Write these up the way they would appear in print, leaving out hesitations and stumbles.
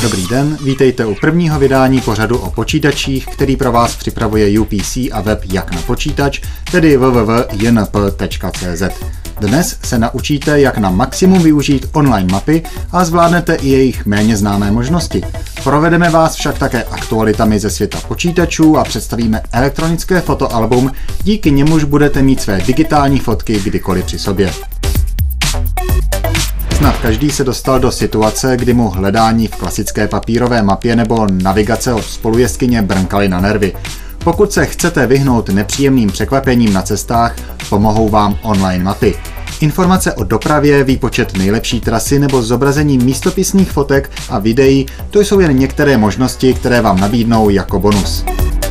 Dobrý den, vítejte u prvního vydání pořadu o počítačích, který pro vás připravuje UPC a web Jak na počítač, tedy www.jnp.cz. Dnes se naučíte, jak na maximum využít online mapy a zvládnete i jejich méně známé možnosti. Provedeme vás však také aktualitami ze světa počítačů a představíme elektronické fotoalbum, díky němuž budete mít své digitální fotky kdykoliv při sobě. Snad každý se dostal do situace, kdy mu hledání v klasické papírové mapě nebo navigace od spolujezdkyně brnkaly na nervy. Pokud se chcete vyhnout nepříjemným překvapením na cestách, pomohou vám online mapy. Informace o dopravě, výpočet nejlepší trasy nebo zobrazení místopisných fotek a videí, to jsou jen některé možnosti, které vám nabídnou jako bonus.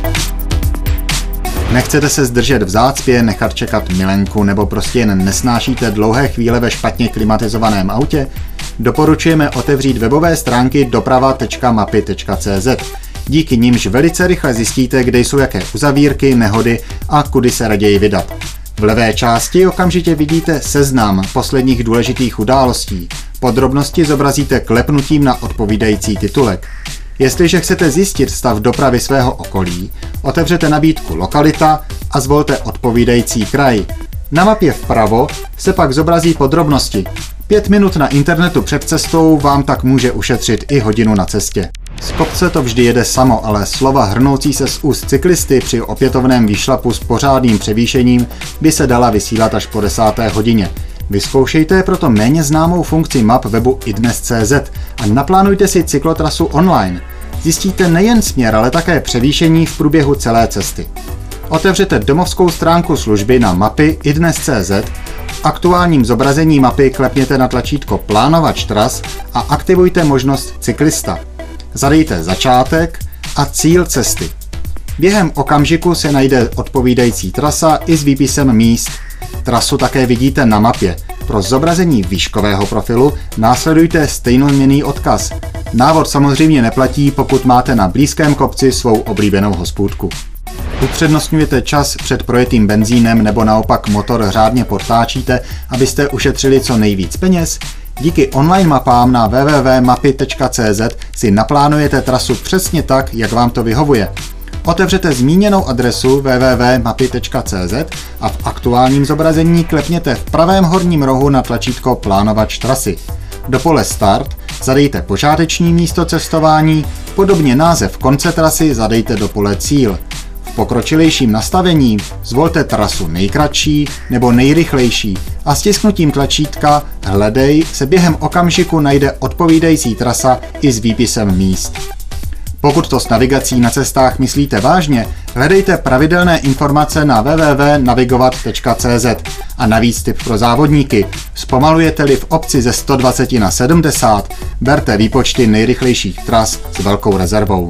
Nechcete se zdržet v zácpě, nechat čekat milenku nebo prostě jen nesnášíte dlouhé chvíle ve špatně klimatizovaném autě? Doporučujeme otevřít webové stránky doprava.mapy.cz. Díky nimž velice rychle zjistíte, kde jsou jaké uzavírky, nehody a kudy se raději vydat. V levé části okamžitě vidíte seznam posledních důležitých událostí. Podrobnosti zobrazíte klepnutím na odpovídající titulek. Jestliže chcete zjistit stav dopravy svého okolí, otevřete nabídku Lokalita a zvolte odpovídající kraj. Na mapě vpravo se pak zobrazí podrobnosti. 5 minut na internetu před cestou vám tak může ušetřit i hodinu na cestě. Z kopce to vždy jede samo, ale slova hrnoucí se z úst cyklisty při opětovném výšlapu s pořádným převýšením by se dala vysílat až po 10. hodině. Vyzkoušejte proto méně známou funkci map webu idnes.cz a naplánujte si cyklotrasu online. Zjistíte nejen směr, ale také převýšení v průběhu celé cesty. Otevřete domovskou stránku služby na mapy idnes.cz, aktuálním zobrazení mapy klepněte na tlačítko Plánovač tras a aktivujte možnost Cyklista. Zadejte začátek a cíl cesty. Během okamžiku se najde odpovídající trasa i s výpisem míst. Trasu také vidíte na mapě. Pro zobrazení výškového profilu následujte stejnojmenný odkaz. Návod samozřejmě neplatí, pokud máte na blízkém kopci svou oblíbenou hospůdku. Upřednostňujete čas před projetým benzínem nebo naopak motor řádně podtáčíte, abyste ušetřili co nejvíc peněz? Díky online mapám na www.mapy.cz si naplánujete trasu přesně tak, jak vám to vyhovuje. Otevřete zmíněnou adresu www.mapy.cz a v aktuálním zobrazení klepněte v pravém horním rohu na tlačítko Plánovač trasy. Do pole Start zadejte počáteční místo cestování, podobně název konce trasy zadejte do pole Cíl. V pokročilejším nastavení zvolte trasu nejkratší nebo nejrychlejší a stisknutím tlačítka Hledej se během okamžiku najde odpovídající trasa i s výpisem míst. Pokud to s navigací na cestách myslíte vážně, hledejte pravidelné informace na www.navigovat.cz a navíc tip pro závodníky. Zpomalujete-li v obci ze 120 na 70, berte výpočty nejrychlejších tras s velkou rezervou.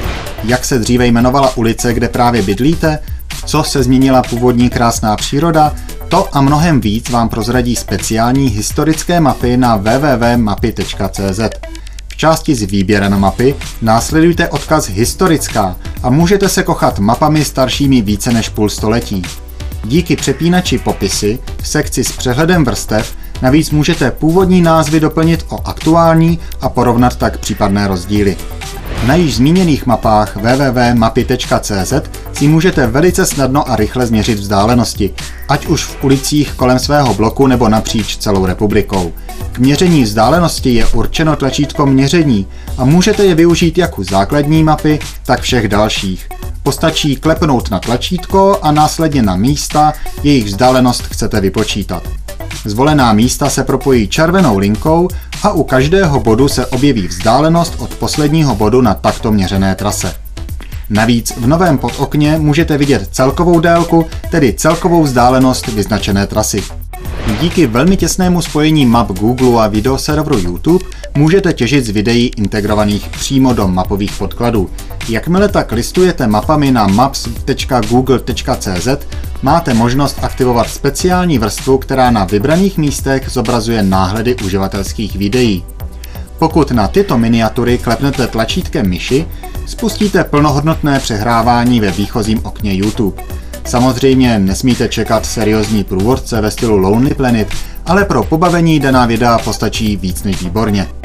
Jak se dříve jmenovala ulice, kde právě bydlíte? Co se změnila původní krásná příroda? To a mnohem víc vám prozradí speciální historické mapy na www.mapy.cz. V části s výběrem mapy následujte odkaz Historická a můžete se kochat mapami staršími více než půl století. Díky přepínači Popisy v sekci s přehledem vrstev navíc můžete původní názvy doplnit o aktuální a porovnat tak případné rozdíly. Na již zmíněných mapách www.mapy.cz si můžete velice snadno a rychle změřit vzdálenosti, ať už v ulicích kolem svého bloku nebo napříč celou republikou. K měření vzdálenosti je určeno tlačítko Měření a můžete je využít jak u základní mapy, tak všech dalších. Postačí klepnout na tlačítko a následně na místa, jejich vzdálenost chcete vypočítat. Zvolená místa se propojí červenou linkou a u každého bodu se objeví vzdálenost od posledního bodu na takto měřené trase. Navíc v novém podokně můžete vidět celkovou délku, tedy celkovou vzdálenost vyznačené trasy. Díky velmi těsnému spojení map Google a videoserveru YouTube můžete těžit z videí integrovaných přímo do mapových podkladů. Jakmile tak listujete mapami na maps.google.cz, máte možnost aktivovat speciální vrstvu, která na vybraných místech zobrazuje náhledy uživatelských videí. Pokud na tyto miniatury klepnete tlačítkem myši, spustíte plnohodnotné přehrávání ve výchozím okně YouTube. Samozřejmě nesmíte čekat seriózní průvodce ve stylu Lonely Planet, ale pro pobavení daná videa postačí víc než výborně.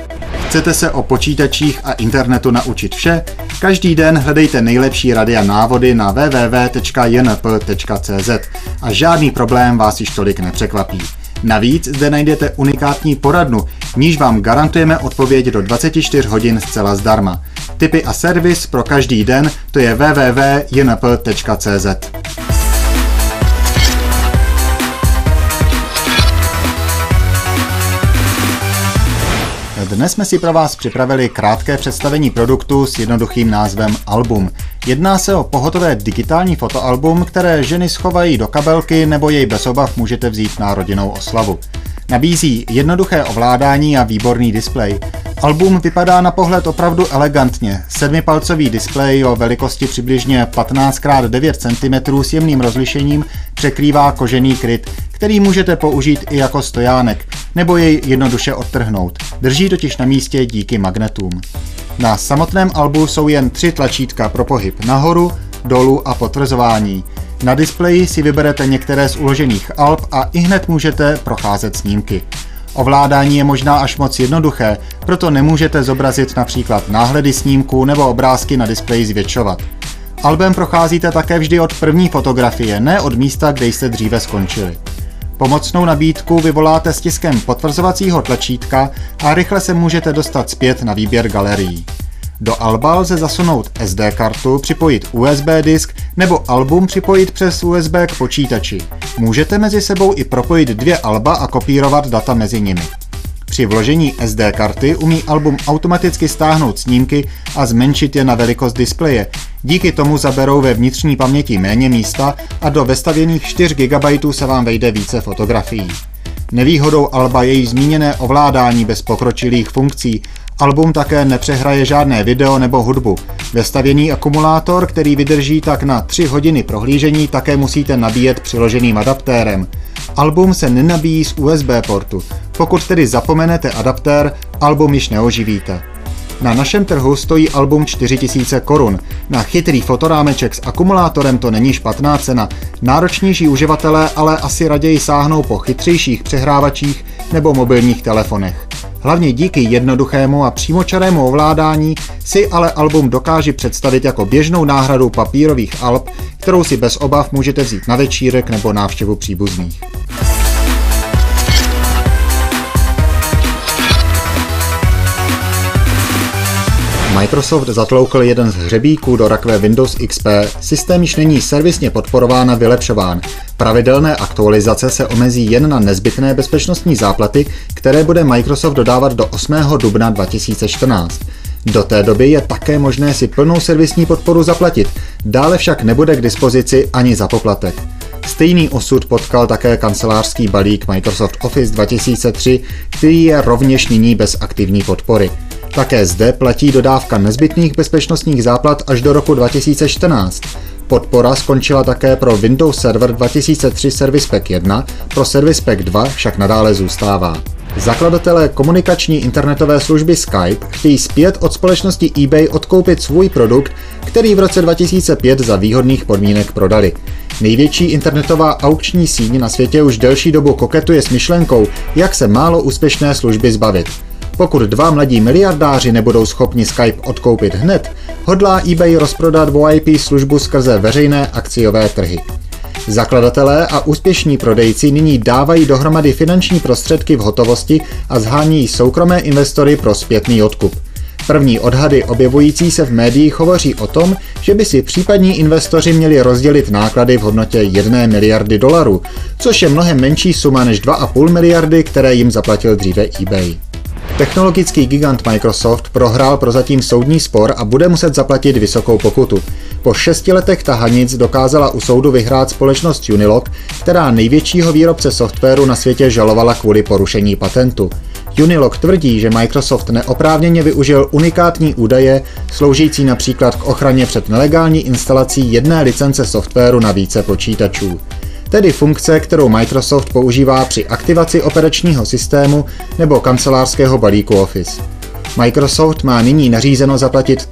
Chcete se o počítačích a internetu naučit vše? Každý den hledejte nejlepší rady a návody na www.jnp.cz a žádný problém vás již tolik nepřekvapí. Navíc zde najdete unikátní poradnu, v níž vám garantujeme odpověď do 24 hodin zcela zdarma. Tipy a servis pro každý den, to je www.jnp.cz. Dnes jsme si pro vás připravili krátké představení produktu s jednoduchým názvem Album. Jedná se o pohotové digitální fotoalbum, které ženy schovají do kabelky nebo jej bez obav můžete vzít na rodinnou oslavu. Nabízí jednoduché ovládání a výborný displej. Album vypadá na pohled opravdu elegantně. 7palcový displej o velikosti přibližně 15x9 cm s jemným rozlišením překrývá kožený kryt, který můžete použít i jako stojánek, nebo jej jednoduše odtrhnout. Drží totiž na místě díky magnetům. Na samotném albu jsou jen 3 tlačítka pro pohyb nahoru, dolů a potvrzování. Na displeji si vyberete některé z uložených alb a ihned můžete procházet snímky. Ovládání je možná až moc jednoduché, proto nemůžete zobrazit například náhledy snímků nebo obrázky na displeji zvětšovat. Albem procházíte také vždy od první fotografie, ne od místa, kde jste dříve skončili. Pomocnou nabídku vyvoláte stiskem potvrzovacího tlačítka a rychle se můžete dostat zpět na výběr galerií. Do alba lze zasunout SD kartu, připojit USB disk nebo album připojit přes USB k počítači. Můžete mezi sebou i propojit 2 alba a kopírovat data mezi nimi. Při vložení SD karty umí album automaticky stáhnout snímky a zmenšit je na velikost displeje. Díky tomu zaberou ve vnitřní paměti méně místa a do vestavěných 4 GB se vám vejde více fotografií. Nevýhodou alba je již zmíněné ovládání bez pokročilých funkcí. Album také nepřehraje žádné video nebo hudbu. Vestavěný akumulátor, který vydrží tak na 3 hodiny prohlížení, také musíte nabíjet přiloženým adaptérem. Album se nenabíjí z USB portu. Pokud tedy zapomenete adaptér, album již neoživíte. Na našem trhu stojí album 4000 korun. Na chytrý fotorámeček s akumulátorem to není špatná cena. Náročnější uživatelé ale asi raději sáhnou po chytřejších přehrávačích nebo mobilních telefonech. Hlavně díky jednoduchému a přímočarému ovládání si ale album dokáže představit jako běžnou náhradu papírových alb, kterou si bez obav můžete vzít na večírek nebo návštěvu příbuzných. Microsoft zatloukl jeden z hřebíků do rakve Windows XP, systém již není servisně podporován a vylepšován. Pravidelné aktualizace se omezí jen na nezbytné bezpečnostní záplaty, které bude Microsoft dodávat do 8. dubna 2014. Do té doby je také možné si plnou servisní podporu zaplatit, dále však nebude k dispozici ani za poplatek. Stejný osud potkal také kancelářský balík Microsoft Office 2003, který je rovněž nyní bez aktivní podpory. Také zde platí dodávka nezbytných bezpečnostních záplat až do roku 2014. Podpora skončila také pro Windows Server 2003 Service Pack 1, pro Service Pack 2 však nadále zůstává. Zakladatelé komunikační internetové služby Skype chtějí zpět od společnosti eBay odkoupit svůj produkt, který v roce 2005 za výhodných podmínek prodali. Největší internetová aukční síň na světě už delší dobu koketuje s myšlenkou, jak se málo úspěšné služby zbavit. Pokud 2 mladí miliardáři nebudou schopni Skype odkoupit hned, hodlá eBay rozprodat VoIP službu skrze veřejné akciové trhy. Zakladatelé a úspěšní prodejci nyní dávají dohromady finanční prostředky v hotovosti a zhánějí soukromé investory pro zpětný odkup. První odhady objevující se v médiích hovoří o tom, že by si případní investoři měli rozdělit náklady v hodnotě 1 miliardy dolarů, což je mnohem menší suma než 2,5 miliardy, které jim zaplatil dříve eBay. Technologický gigant Microsoft prohrál prozatím soudní spor a bude muset zaplatit vysokou pokutu. Po 6 letech tahanic dokázala u soudu vyhrát společnost Unilog, která největšího výrobce softwaru na světě žalovala kvůli porušení patentu. Unilog tvrdí, že Microsoft neoprávněně využil unikátní údaje, sloužící například k ochraně před nelegální instalací jedné licence softwaru na více počítačů. Tedy funkce, kterou Microsoft používá při aktivaci operačního systému nebo kancelářského balíku Office. Microsoft má nyní nařízeno zaplatit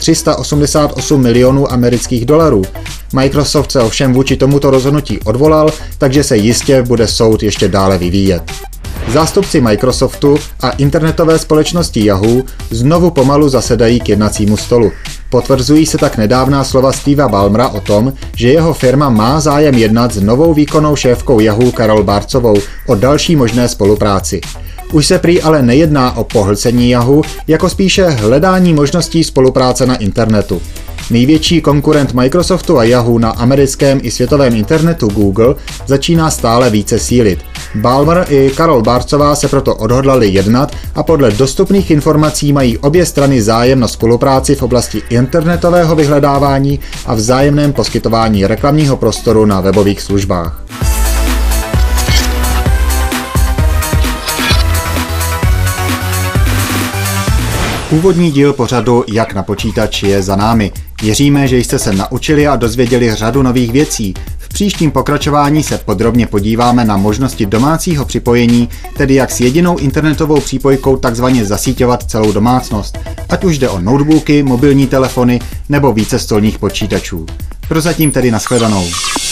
388 milionů amerických dolarů. Microsoft se ovšem vůči tomuto rozhodnutí odvolal, takže se jistě bude soud ještě dále vyvíjet. zástupci Microsoftu a internetové společnosti Yahoo znovu pomalu zasedají k jednacímu stolu. Potvrzují se tak nedávná slova Steva Ballmera o tom, že jeho firma má zájem jednat s novou výkonnou šéfkou Yahoo Carol Bartzovou o další možné spolupráci. Už se prý ale nejedná o pohlcení Yahoo, jako spíše hledání možností spolupráce na internetu. Největší konkurent Microsoftu a Yahoo na americkém i světovém internetu Google začíná stále více sílit. Ballmer i Carol Bartzová se proto odhodlali jednat a podle dostupných informací mají obě strany zájem na spolupráci v oblasti internetového vyhledávání a vzájemném poskytování reklamního prostoru na webových službách. Úvodní díl pořadu Jak na počítač je za námi. Věříme, že jste se naučili a dozvěděli řadu nových věcí. V příštím pokračování se podrobně podíváme na možnosti domácího připojení, tedy jak s jedinou internetovou přípojkou takzvaně zasíťovat celou domácnost, ať už jde o notebooky, mobilní telefony nebo více stolních počítačů. Prozatím tedy nashledanou.